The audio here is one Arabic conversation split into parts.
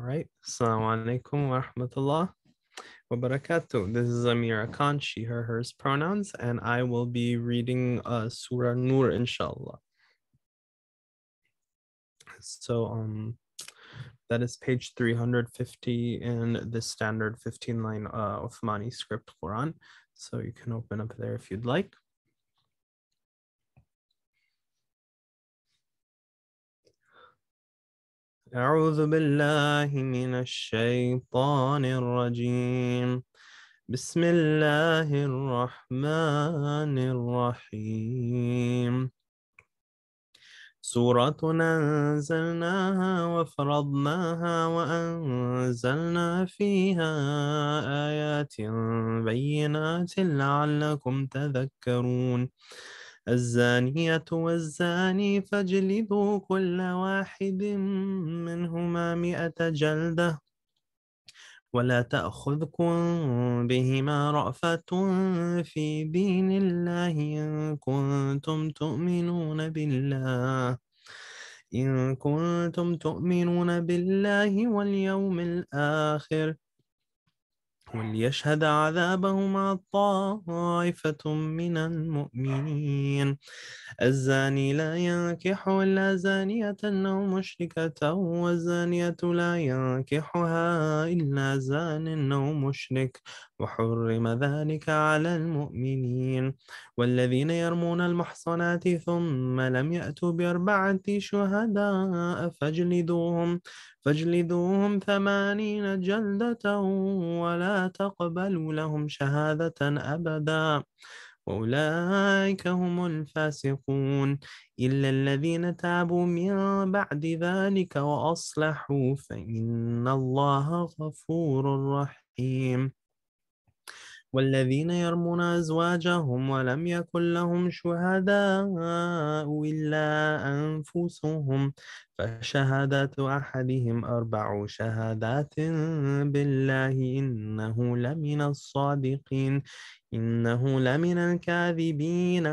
right. Assalamu alaikum wa rahmatullah wa barakatuh. This is Ameera Khan, she, her, hers pronouns, and I will be reading Surah An-Noor, inshallah. So that is page 350 in the standard 15-line Uthmani script Quran. So you can open up there if you'd like. أعوذ بالله من الشيطان الرجيم بسم الله الرحمن الرحيم سورة أنزلناها وفرضناها وأنزلنا فيها آيات بينات لعلكم تذكرون الزانية والزاني فاجلدوا كل واحد منهما 100 جلدة ولا تأخذكم بهما رأفة في دين الله إن كنتم تؤمنون بالله واليوم الآخر وليشهد عذابهما طائفة من المؤمنين الزاني لا ينكح إلا زانية أو مشركة والزانية لا ينكحها إلا زان أو مشرك وحرم ذلك على المؤمنين والذين يرمون المحصنات ثم لم يأتوا ب4 شهداء فاجلدوهم 80 جلدة ولا تقبلوا لهم شهادة أبدا وأولئك هم الفاسقون إلا الذين تابوا من بعد ذلك وأصلحوا فإن الله غفور رحيم والذين يرمون أزواجهم ولم يكن لهم شهداء إلا أنفسهم فشهادة أحدهم 4 شهادات بالله إنه لمن الصادقين إنه لمن الكاذبين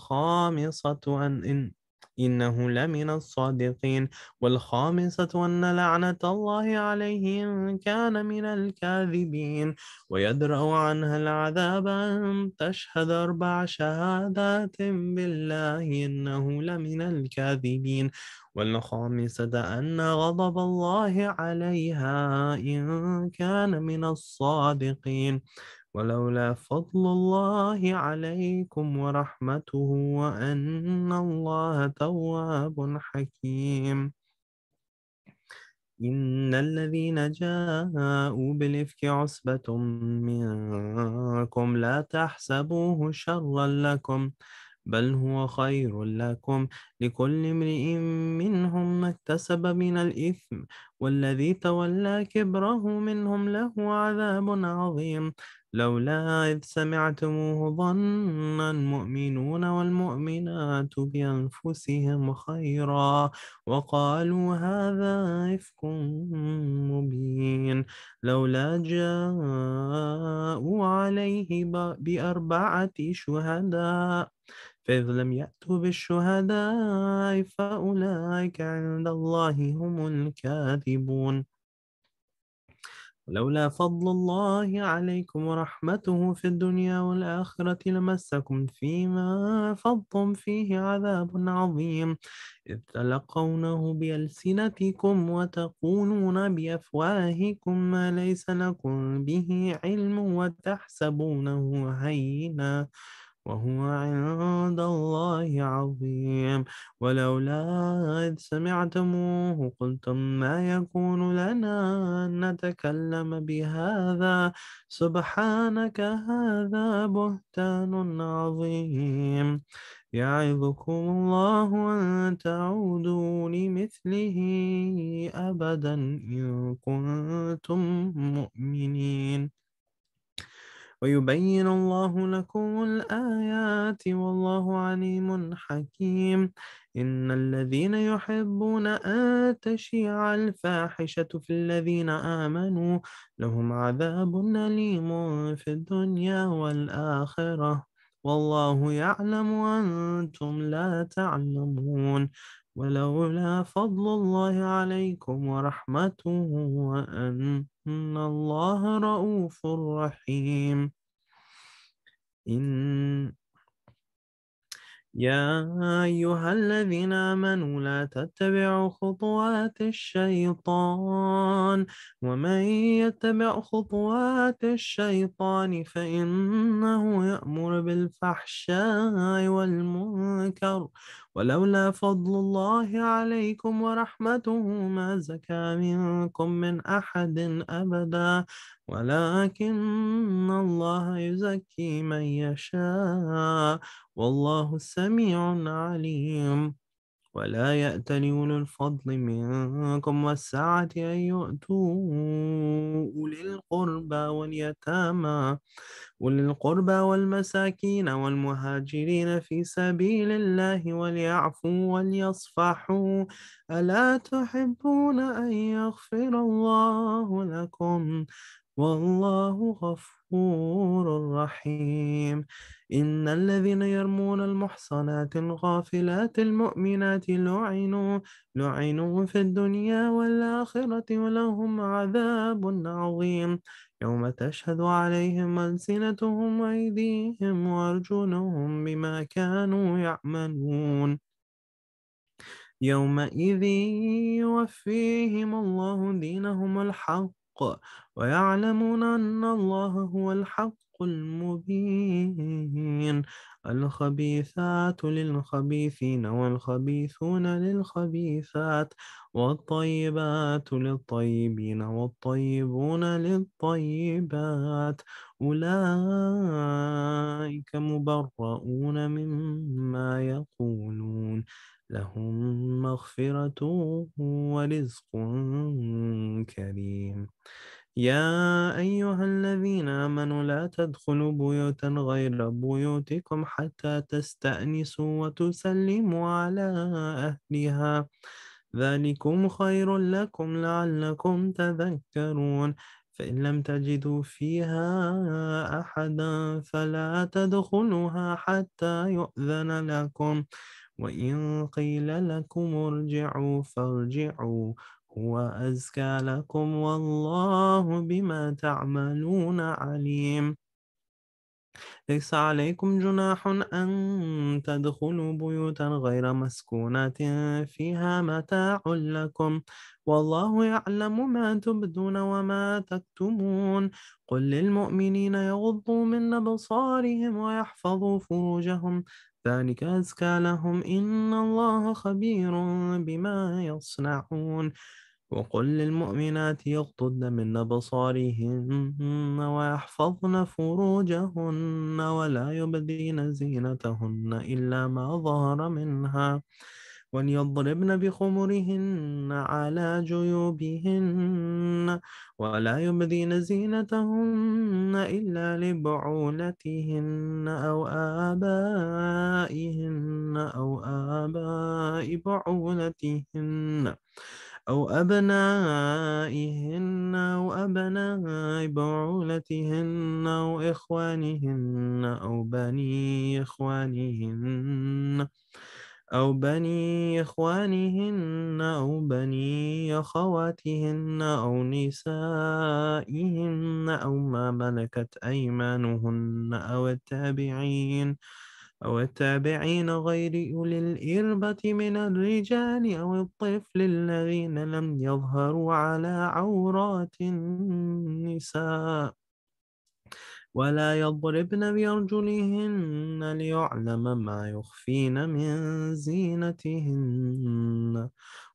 إنه لمن الصادقين والخامسة أن لعنة الله عليه إن كان من الكاذبين ويدرأ عنها العذاب أن تشهد 4 شهادات بالله إنه لمن الكاذبين والخامسة أن غضب الله عليها إن كان من الصادقين ولولا فضل الله عليكم ورحمته وأن الله تواب حكيم إن الذين جاءوا بالإفك عصبة منكم لا تحسبوه شرا لكم بل هو خير لكم لكل امرئ منهم ما اكتسب من الإثم والذي تولى كبره منهم له عذاب عظيم لولا إذ سمعتموه ظن المؤمنون والمؤمنات بأنفسهم خيرا وقالوا هذا إفك مبين لولا جاءوا عليه ب4 شهداء فإذ لم يأتوا بالشهداء فأولئك عند الله هم الكاذبون لولا فضل الله عليكم ورحمته في الدنيا والآخرة لمسكم فيما فضتم فيه عذاب عظيم إذ تلقونه بألسنتكم وتقولون بأفواهكم ما ليس لكم به علم وتحسبونه هينا وهو عند الله عظيم ولولا إذ سمعتموه قلتم ما يكون لنا أن نتكلم بهذا سبحانك هذا بهتان عظيم يعظكم الله أن تعودوا لمثله أبدا إن كنتم مؤمنين ويبين الله لكم الآيات والله عليم حكيم إن الذين يحبون أن تشيع الفاحشة في الذين آمنوا لهم عذاب أليم في الدنيا والآخرة والله يعلم وأنتم لا تعلمون ولولا فضل الله عليكم ورحمته وأن الله رؤوف رحيم. إن يا أيها الذين آمنوا لا تتبعوا خطوات الشيطان ومن يتبع خطوات الشيطان فإنه يأمر بالفحشاء والمنكر ولولا فضل الله عليكم ورحمته ما زكى منكم من أحد أبدا ولكن الله يزكي من يشاء والله سميع عليم. ولا يأتل أولو الفضل منكم والسعة أن يؤتوا أولي القربى والمساكين والمهاجرين في سبيل الله وليعفوا وليصفحوا ألا تحبون أن يغفر الله لكم والله غفور رحيم. إن الذين يرمون المحصنات الغافلات المؤمنات لعنوا في الدنيا والآخرة ولهم عذاب عظيم يوم تشهد عليهم ألسنتهم وأيديهم وأرجلهم بما كانوا يعملون يومئذ يوفيهم الله دينهم الحق ويعلمون أن الله هو الحق المبين. الخبيثات للخبيثين والخبيثون للخبيثات والطيبات للطيبين والطيبون للطيبات أولئك مبرؤون مما يقولون لهم مغفرة ورزق كريم. يا أيها الذين آمنوا لا تدخلوا بيوتا غير بيوتكم حتى تستأنسوا وتسلموا على أهلها ذلكم خير لكم لعلكم تذكرون. فإن لم تجدوا فيها أحدا فلا تدخلوها حتى يؤذن لكم وإن قيل لكم ارجعوا فارجعوا هو أزكى لكم والله بما تعملون عليم. ليس عليكم جناح أن تدخلوا بيوتا غير مسكونات فيها متاع لكم والله يعلم ما تبدون وما تكتمون. قل للمؤمنين يغضوا من أبصارهم ويحفظوا فروجهم ذلك أزكى لهم إن الله خبير بما يصنعون. وقل للمؤمنات يغضضن من أبصارهن ويحفظن فروجهن ولا يبدين زينتهن إلا ما ظهر منها وليضربن بخمرهن على جيوبهن ولا يبدين زينتهن إلا لبعولتهن أو آباء بعولتهن أو أبناء بعولتهن أو إخوانهن أو بني أخواتهن أو نسائهن أو ما ملكت أيمانهن أو التابعين غير أولي الإربة من الرجال أو الطفل الذين لم يظهروا على عورات النساء ولا يضربن بأرجلهن ليعلم ما يخفين من زينتهن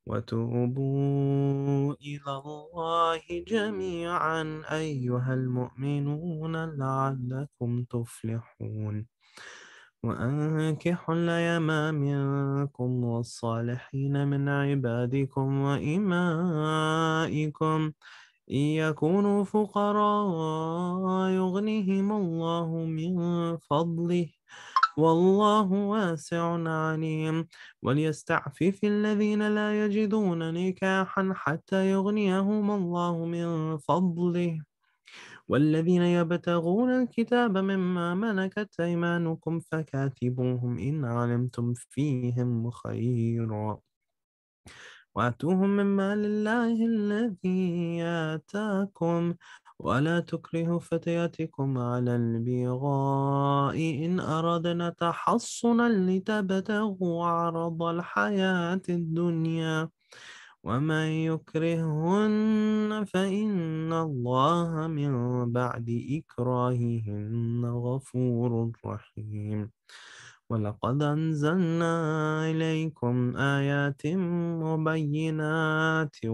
وتوبوا إلى الله جميعا أيها المؤمنون لعلكم تفلحون. وأنكحوا الأيام منكم والصالحين من عبادكم وإمائكم إن يكونوا فقراء يغنيهم الله من فضله والله واسع عليم. وليستعفف الذين لا يجدون نكاحا حتى يغنيهم الله من فضله والذين يبتغون الكتاب مما ملكت أيمانكم فكاتبوهم إن علمتم فيهم خيرا وآتوهم من مال الله الذي آتاكم ولا تكرهوا فتياتكم على البغاء إن أردنا تحصنا لتبتغوا عرض الحياة الدنيا ومن يكرههن فإن الله من بعد إكراههن غفور رحيم ولقد أنزلنا إليكم آيات مبينات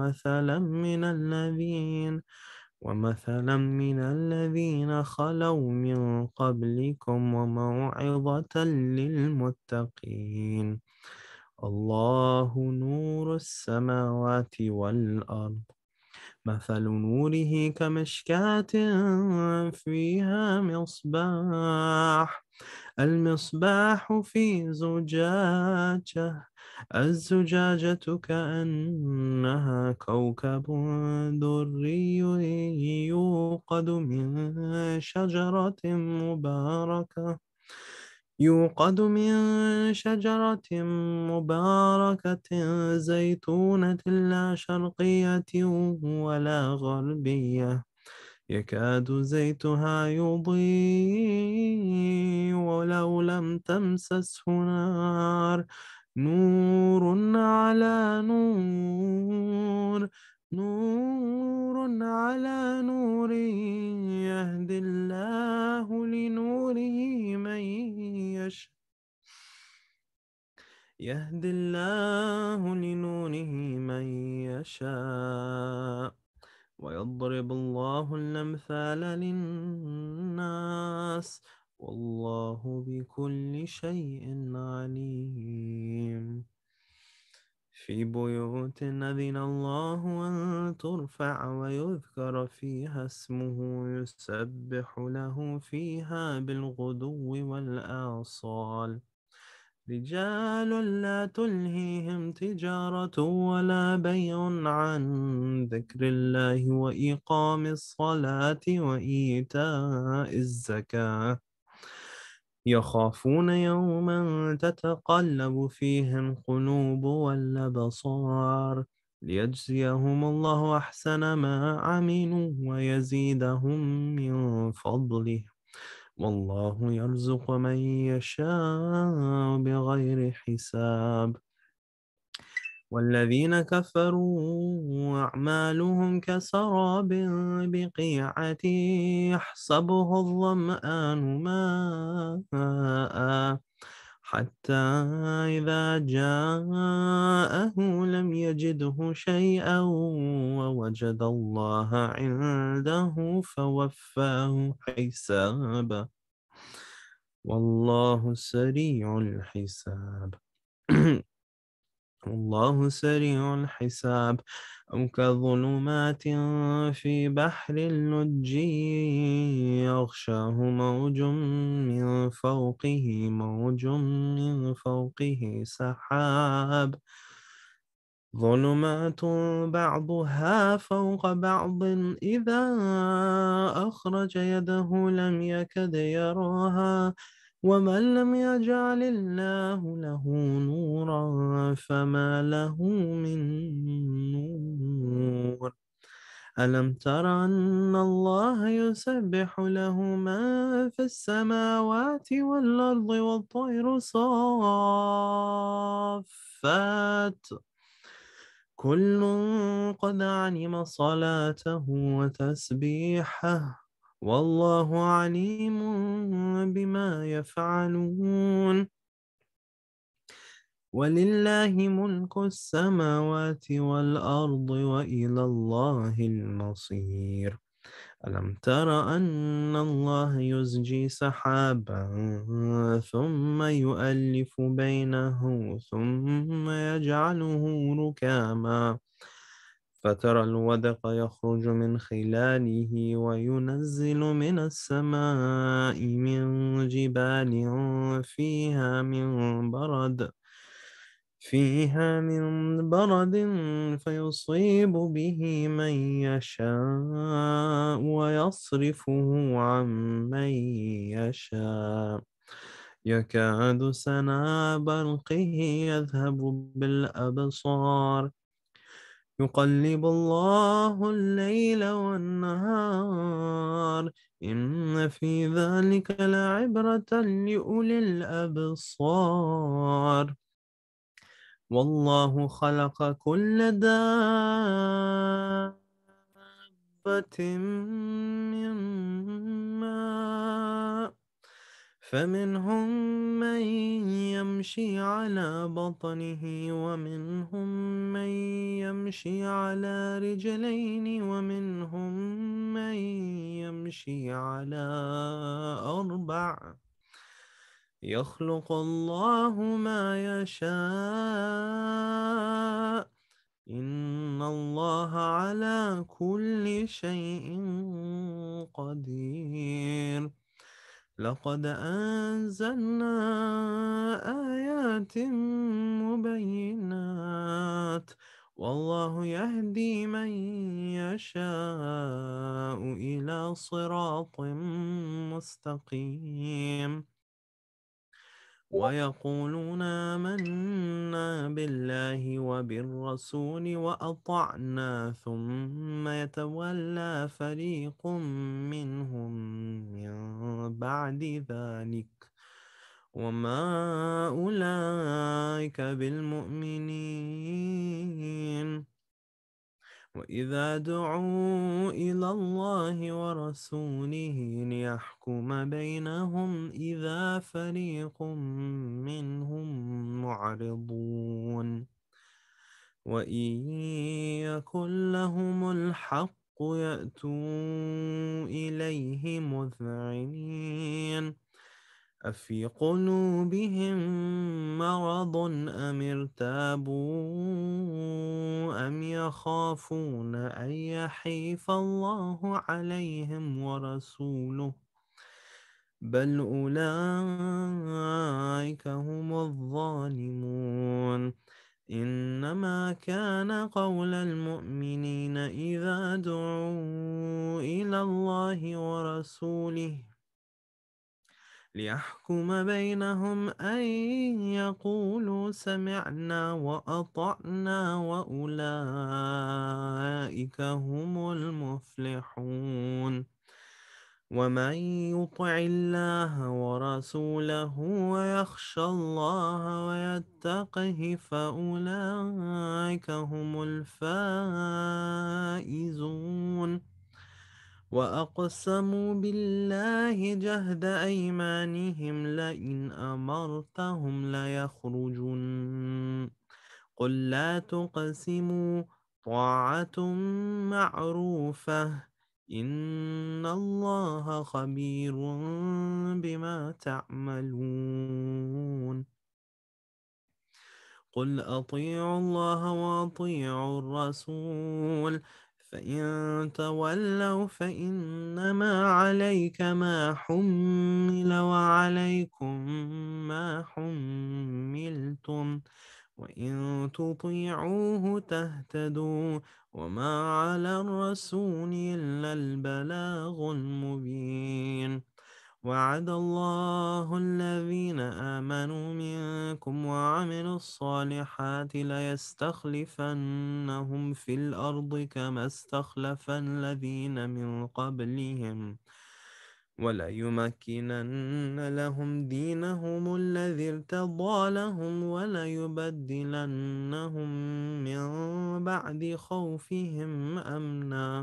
ومثلا من الذين خلوا من قبلكم وموعظة للمتقين الله نور السماوات والأرض مثل نوره كمشكاة فيها مصباح المصباح في زجاجة الزجاجة كأنها كوكب دري يوقد من شجرة مباركة زيتونة لا شرقية ولا غربية يكاد زيتها يضيء ولو لم تمسسه نار نور على نور نور على نور يهدي الله لنوره من يشاء يهدي الله لنوره من يشاء ويضرب الله الأمثال للناس والله بكل شيء عليم في بيوت أذن الله أن ترفع ويذكر فيها اسمه يسبح له فيها بالغدو والآصال رجال لا تلهيهم تجارة ولا بيع عن ذكر الله وإقام الصلاة وإيتاء الزكاة يخافون يوما تتقلب فيه القلوب والأبصار ليجزيهم الله أحسن ما عملوا ويزيدهم من فضله والله يرزق من يشاء بغير حساب والذين كفروا أعمالهم كسراب بقيعة يحسبه الظمآن ماء حتى إذا جاءه لم يجده شيئا ووجد الله عنده فوفاه حسابه والله سريع الحساب والله سريع الحساب أو كظلمات في بحر اللج يغشاه موج من فوقه سحاب ظلمات بعضها فوق بعض إذا أخرج يده لم يكد يراها ومن لم يجعل الله له نورا فما له من نور ألم تر أن الله يسبح له ما في السماوات والأرض والطير صافات كل قد علم صلاته وتسبيحه والله عليم بما يفعلون ولله ملك السماوات والأرض وإلى الله المصير ألم تر أن الله يزجي سحابا ثم يؤلف بينه ثم يجعله ركاما فترى الودق يخرج من خلاله وينزل من السماء من جبال فيها من برد فيها من برد فيصيب به من يشاء ويصرفه عن من يشاء يكاد سنا برقه يذهب بالأبصار يقلب الله الليل والنهار إن في ذلك لعبرة لأولي الأبصار والله خلق كل دابة من ماء فمنهم من يمشي على بطنه ومنهم من يمشي على رجلين ومنهم من يمشي على أربع يخلق الله ما يشاء إن الله على كل شيء قدير لقد أنزلنا آيات مبينات والله يهدي من يشاء إلى صراط مستقيم ويقولون آمنا بالله وبالرسول وأطعنا ثم يتولى فريق منهم من بعد ذلك وما أولئك بالمؤمنين وإذا دعوا إلى الله ورسوله ليحكم بينهم إذا فريق منهم معرضون وإن يكن لهم الحق يأتوا إليه مذعنين أفي قلوبهم مرض أم ارتابوا أم يخافون أن يحيف الله عليهم ورسوله بل أولئك هم الظالمون إنما كان قول المؤمنين إذا دعوا إلى الله ورسوله ليحكم بينهم أن يقولوا سمعنا وأطعنا وأولئك هم المفلحون ومن يطع الله ورسوله ويخشى الله ويتقه فأولئك هم الفائزون وأقسموا بالله جهد أيمانهم لئن أمرتهم ليخرجن قل لا تقسموا طاعة معروفة إن الله خبير بما تعملون قل أطيعوا الله وأطيعوا الرسول فإن تولوا فإنما عليك ما حمل وعليكم ما حملتم وإن تطيعوه تهتدوا وما على الرسول إلا البلاغ المبين وعد الله الذين آمنوا منكم وعملوا الصالحات ليستخلفنهم في الأرض كما استخلف الذين من قبلهم وليمكنن لهم دينهم الذي ارتضى لهم وليبدلنهم من بعد خوفهم أمنا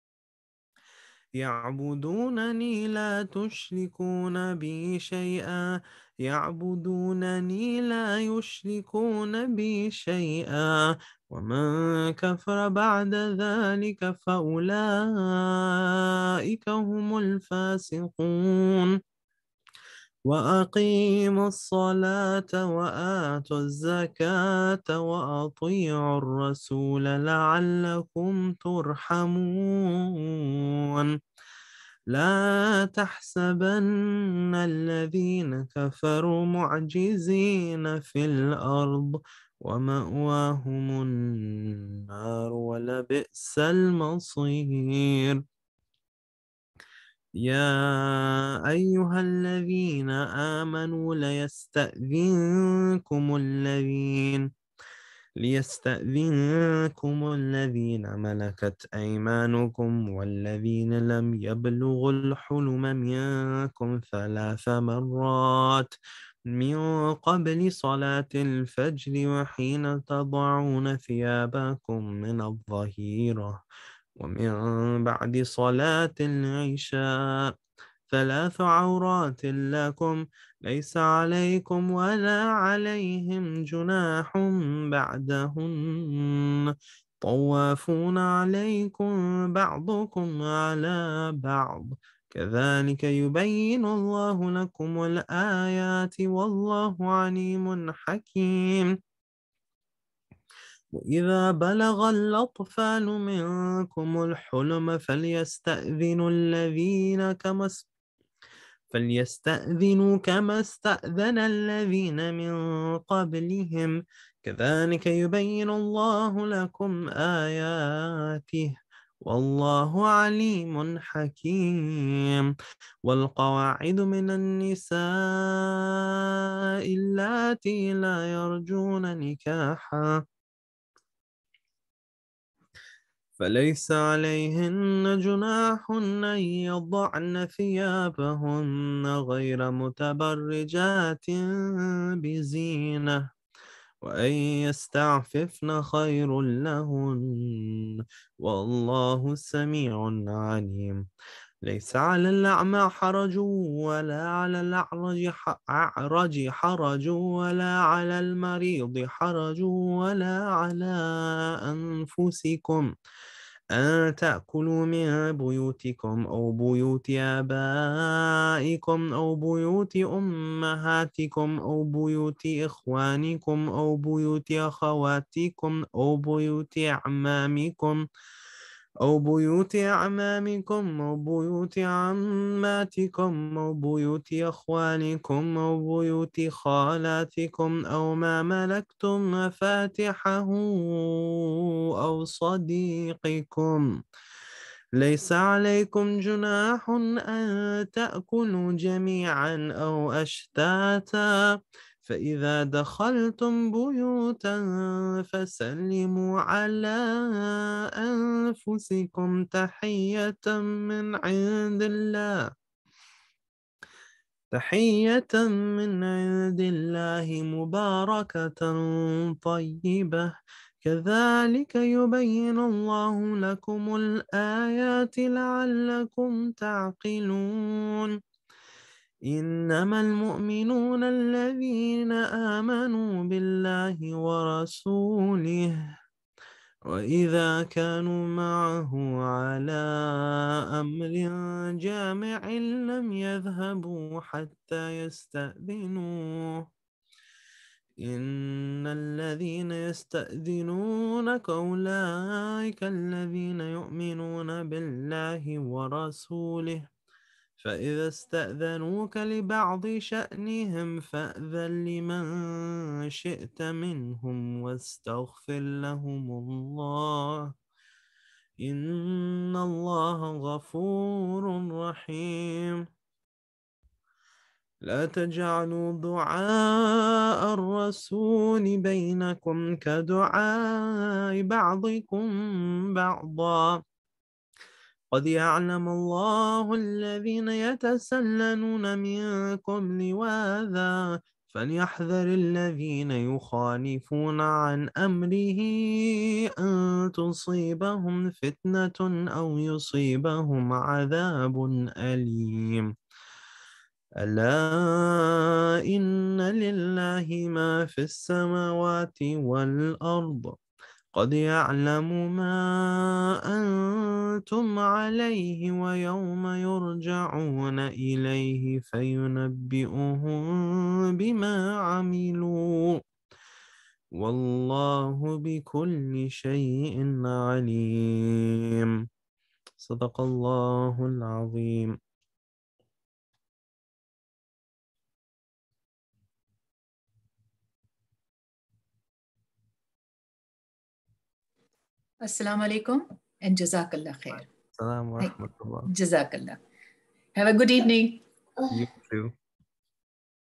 يعبدونني لا يشركون بي شيئا ومن كفر بعد ذلك فأولئك هم الفاسقون وأقيموا الصلاة وآتوا الزكاة وأطيعوا الرسول لعلكم ترحمون لا تحسبن الذين كفروا معجزين في الأرض ومأواهم النار ولبئس المصير. يا أيها الذين آمنوا ليستأذنكم الذين ملكت أيمانكم والذين لم يبلغوا الحلم منكم 3 مرات من قبل صلاة الفجر وحين تضعون ثيابكم من الظهيرة ومن بعد صلاة العشاء 3 عورات لكم ليس عليكم ولا عليهم جناح بعدهن طوافون عليكم بعضكم على بعض كذلك يبين الله لكم الآيات والله عليم حكيم. وإذا بلغ الأطفال منكم الحلم فليستأذنوا كما استأذن الذين من قبلهم كذلك يبين الله لكم آياته والله عليم حكيم. والقواعد من النساء اللاتي لا يرجون نكاحا فليس عليهن جناح أن يضعن ثيابهن غير متبرجات بزينة وأن يستعففن خير لهن والله سميع عليم. ليس على الأعمى حرج ولا على الأعرج حرج ولا على المريض حرج ولا على أنفسكم أن تأكلوا من بيوتكم أو بيوت آبائكم أو بيوت أمهاتكم أو بيوت إخوانكم أو بيوت أخواتكم أو بيوت أعمامكم أو بيوت أعمامكم أو بيوت عماتكم أو بيوت أخوالكم أو بيوت خالاتكم أو ما ملكتم مفاتحه أو صديقكم. ليس عليكم جناح أن تأكلوا جميعا أو أشتاتا فإذا دخلتم بيوتا فسلموا على أنفسكم تحية من عند الله مباركة طيبة كذلك يبين الله لكم الآيات لعلكم تعقلون. إنما المؤمنون الذين آمنوا بالله ورسوله وإذا كانوا معه على أمر جامع لم يذهبوا حتى يستأذنوه. إن الذين يستأذنونك أولئك الذين يؤمنون بالله ورسوله فإذا استأذنوك لبعض شأنهم فأذن لمن شئت منهم واستغفر لهم الله إن الله غفور رحيم. لا تجعلوا دعاء الرسول بينكم كدعاء بعضكم بعضا قد يعلم الله الذين يتسللون منكم لواذا فليحذر الذين يخالفون عن أمره أن تصيبهم فتنة أو يصيبهم عذاب أليم. ألا إن لله ما في السماوات والأرض قد يعلم ما أنتم عليه ويوم يرجعون إليه فينبئهم بما عملوا والله بكل شيء عليم. صدق الله العظيم. Assalamu alaikum and Jazakallah khair. السلام ورحمة الله. Jazakallah. Have a good evening. You too.